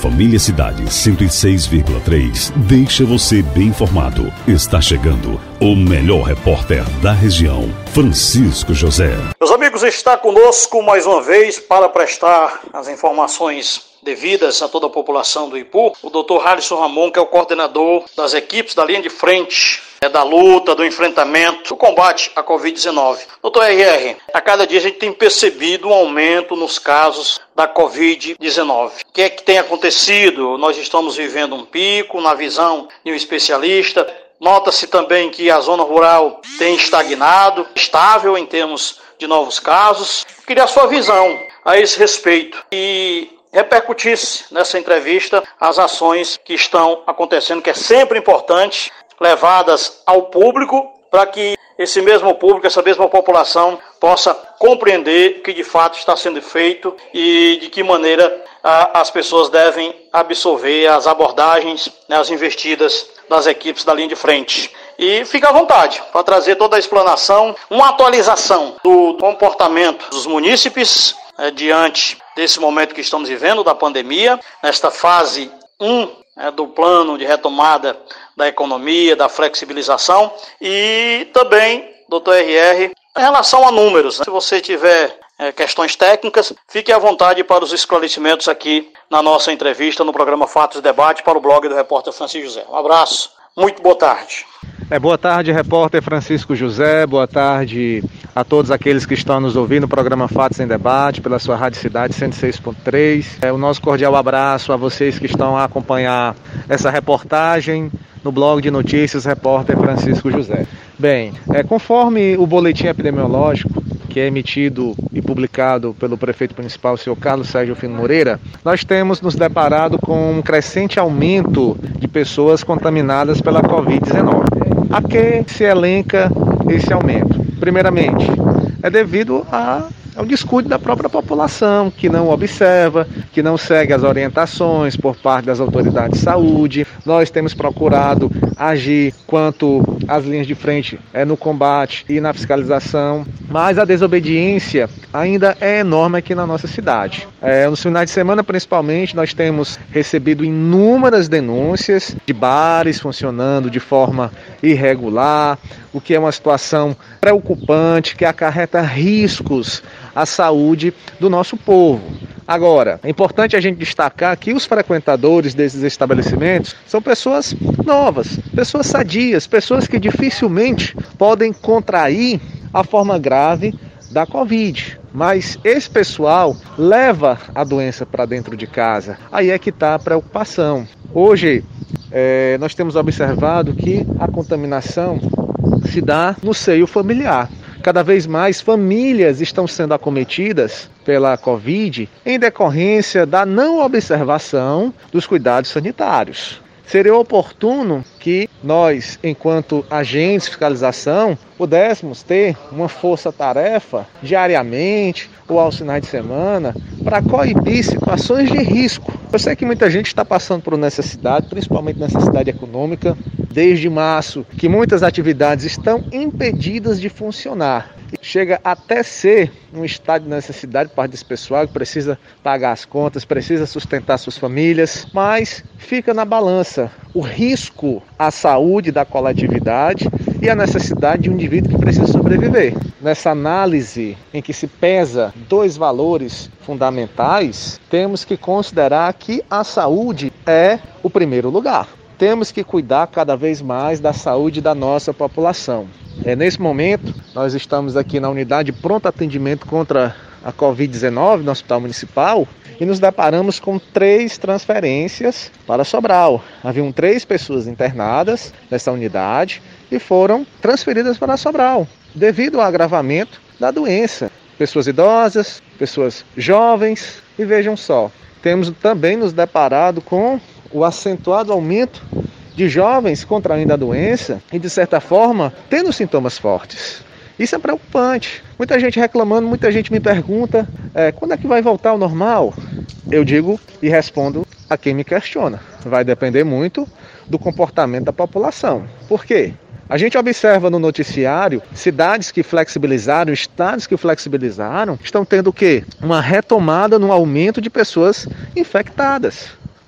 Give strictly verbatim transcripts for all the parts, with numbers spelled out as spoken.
Família Cidade cento e seis vírgula três deixa você bem informado. Está chegando o melhor repórter da região, Francisco José. Meus amigos, está conosco mais uma vez para prestar as informações devidas a toda a população do Ipu, o doutor Halisson Ramon, que é o coordenador das equipes da linha de frente, é, da luta, do enfrentamento, do combate à covid dezenove. doutor R R, a cada dia a gente tem percebido um aumento nos casos da covid dezenove. O que é que tem acontecido? Nós estamos vivendo um pico, na visão de um especialista. Nota-se também que a zona rural tem estagnado, estável em termos de novos casos. Eu queria a sua visão a esse respeito e repercutisse nessa entrevista as ações que estão acontecendo, que é sempre importante, levadas ao público, para que esse mesmo público, essa mesma população possa compreender o que de fato está sendo feito e de que maneira a, as pessoas devem absorver as abordagens, né, as investidas das equipes da linha de frente. E fica à vontade para trazer toda a explanação, uma atualização do comportamento dos munícipes é, diante desse momento que estamos vivendo da pandemia, nesta fase um é, do plano de retomada da economia, da flexibilização, e também, doutor R R, em relação a números, né? Se você tiver é, questões técnicas, fique à vontade para os esclarecimentos aqui na nossa entrevista no programa Fatos e Debate para o blog do repórter Francisco José. Um abraço, muito boa tarde. É, boa tarde, repórter Francisco José, boa tarde a todos aqueles que estão nos ouvindo no programa Fatos em Debate, pela sua Rádio Cidade cento e seis ponto três. É, o nosso cordial abraço a vocês que estão a acompanhar essa reportagem no blog de notícias repórter Francisco José. Bem, é, conforme o boletim epidemiológico que é emitido e publicado pelo prefeito municipal, o senhor Carlos Sérgio Fino Moreira, nós temos nos deparado com um crescente aumento de pessoas contaminadas pela covid dezenove. A que se elenca esse aumento? Primeiramente, é devido a, ao descuido da própria população, que não observa, que não segue as orientações por parte das autoridades de saúde. Nós temos procurado agir quanto às linhas de frente é, no combate e na fiscalização, mas a desobediência ainda é enorme aqui na nossa cidade. É, nos finais de semana, principalmente, nós temos recebido inúmeras denúncias de bares funcionando de forma irregular, o que é uma situação preocupante, que acarreta riscos à saúde do nosso povo. Agora, é importante a gente destacar que os frequentadores desses estabelecimentos são pessoas novas, pessoas sadias, pessoas que dificilmente podem contrair a forma grave da Covid. Mas esse pessoal leva a doença para dentro de casa. Aí é que está a preocupação. Hoje, é, nós temos observado que a contaminação se dá no seio familiar. Cada vez mais famílias estão sendo acometidas pela Covid em decorrência da não observação dos cuidados sanitários. Seria oportuno que nós, enquanto agentes de fiscalização, pudéssemos ter uma força-tarefa diariamente ou aos finais de semana para coibir situações de risco. Eu sei que muita gente está passando por necessidade, principalmente necessidade econômica, desde março, que muitas atividades estão impedidas de funcionar. Chega até ser um estado de necessidade por parte desse pessoal que precisa pagar as contas, precisa sustentar suas famílias, mas fica na balança o risco à saúde da coletividade e a necessidade de um indivíduo que precisa sobreviver. Nessa análise em que se pesa dois valores fundamentais, temos que considerar que a saúde é o primeiro lugar. Temos que cuidar cada vez mais da saúde da nossa população. É, nesse momento, nós estamos aqui na unidade de pronto atendimento contra a covid dezenove no Hospital Municipal e nos deparamos com três transferências para Sobral. Haviam três pessoas internadas nessa unidade e foram transferidas para Sobral, devido ao agravamento da doença. Pessoas idosas, pessoas jovens e vejam só, temos também nos deparado com o acentuado aumento de jovens contraindo a doença e, de certa forma, tendo sintomas fortes. Isso é preocupante. Muita gente reclamando, muita gente me pergunta é, quando é que vai voltar ao normal? Eu digo e respondo a quem me questiona. Vai depender muito do comportamento da população. Por quê? A gente observa no noticiário cidades que flexibilizaram, estados que flexibilizaram, estão tendo o quê? Uma retomada no aumento de pessoas infectadas.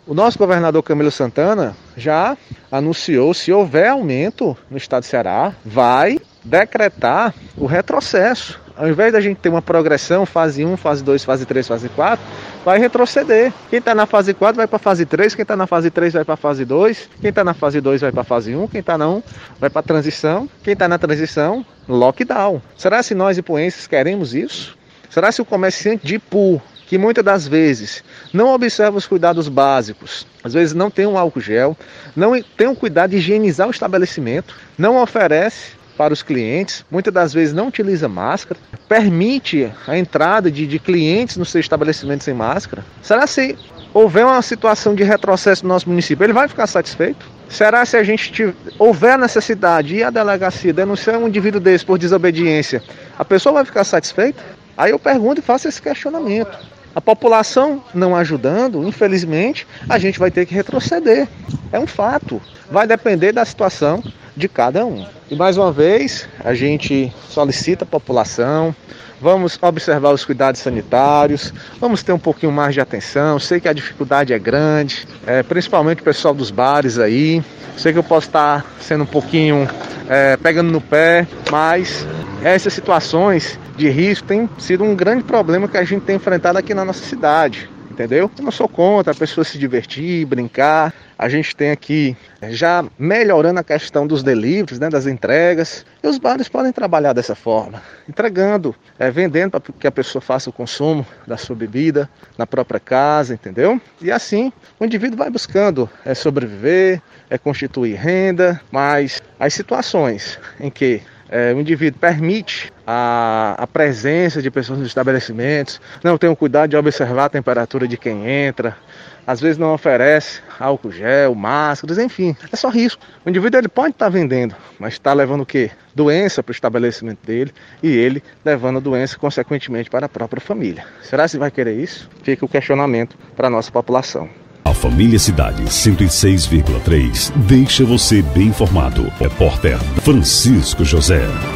O nosso governador Camilo Santana já anunciou, se houver aumento no estado do Ceará, vai decretar o retrocesso. Ao invés da gente ter uma progressão, fase um, fase dois, fase três, fase quatro, vai retroceder. Quem está na fase quatro vai para a fase três, quem está na fase três vai para a fase dois, quem está na fase dois vai para a fase um, quem está na um vai para a transição, quem está na transição, lockdown. Será se nós ipuenses queremos isso? Será se o comerciante de Ipu, que muitas das vezes não observa os cuidados básicos, às vezes não tem um álcool gel, não tem um cuidado de higienizar o estabelecimento, não oferece para os clientes, muitas das vezes não utiliza máscara, permite a entrada de, de clientes no seu estabelecimento sem máscara? Será se houver uma situação de retrocesso no nosso município, ele vai ficar satisfeito? Será se a gente tiver, houver a necessidade e a delegacia denunciar um indivíduo desse por desobediência, a pessoa vai ficar satisfeita? Aí eu pergunto e faço esse questionamento. A população não ajudando, infelizmente, a gente vai ter que retroceder. É um fato. Vai depender da situação de cada um. E mais uma vez, a gente solicita a população, vamos observar os cuidados sanitários, vamos ter um pouquinho mais de atenção. Sei que a dificuldade é grande, é, principalmente o pessoal dos bares aí. Sei que eu posso estar sendo um pouquinho é, pegando no pé, mas essas situações de risco têm sido um grande problema que a gente tem enfrentado aqui na nossa cidade. Entendeu? Eu não sou contra a pessoa se divertir, brincar. A gente tem aqui já melhorando a questão dos deliveries, né, das entregas. E os bares podem trabalhar dessa forma, entregando, é, vendendo para que a pessoa faça o consumo da sua bebida na própria casa, entendeu? E assim o indivíduo vai buscando é, sobreviver, é constituir renda, mas as situações em que É, o indivíduo permite a, a presença de pessoas nos estabelecimentos, não tem o cuidado de observar a temperatura de quem entra, às vezes não oferece álcool gel, máscaras, enfim, é só risco. O indivíduo ele pode estar vendendo, mas está levando o quê? Doença para o estabelecimento dele e ele levando a doença consequentemente para a própria família. Será que vai querer isso? Fica o questionamento para a nossa população. A Família Cidade cento e seis vírgula três deixa você bem informado. Repórter Francisco José.